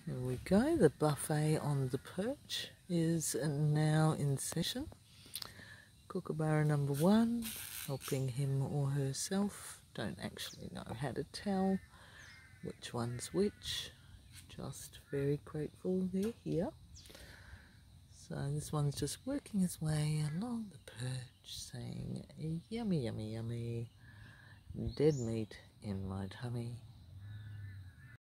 Here we go, the buffet on the perch is now in session. Kookaburra number 1, helping him or herself. Don't actually know how to tell which one's which. Just very grateful they're here. So this one's just working his way along the perch saying, yummy, yummy, yummy, dead meat in my tummy.